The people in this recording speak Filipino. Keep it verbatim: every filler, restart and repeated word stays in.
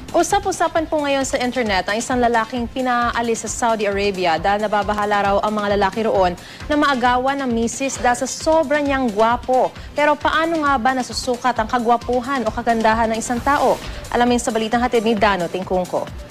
Usap-usapan po ngayon sa internet ang isang lalaking pinaalis sa Saudi Arabia dahil nababahala raw ang mga lalaki roon na maagawan ng misis dahil sa sobrang niyang gwapo. Pero paano nga ba nasusukat ang kagwapuhan o kagandahan ng isang tao? Alamin sa balitang hatid ni Dano Tingkungko.